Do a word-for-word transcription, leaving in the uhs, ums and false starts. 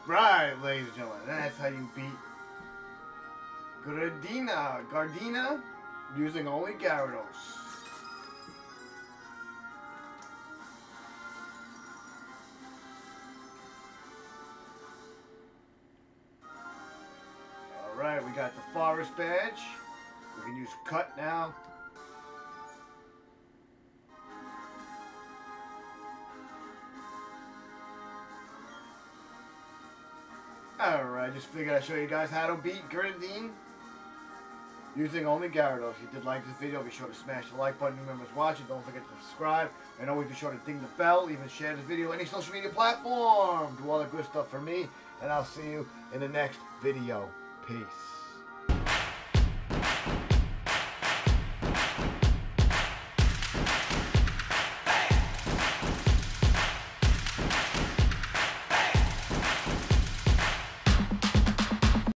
Right, ladies and gentlemen, that's how you beat Gardena, Gardena, using only Gyarados. Alright, we got the Forest Badge. We can use Cut now. Alright, just figured I'd show you guys how to beat Grenadine using only Gyarados. If you did like this video, be sure to smash the like button. Remember to watch it. Don't forget to subscribe. And always be sure to ding the bell. Even share this video on any social media platform. Do all the good stuff for me. And I'll see you in the next video. Peace.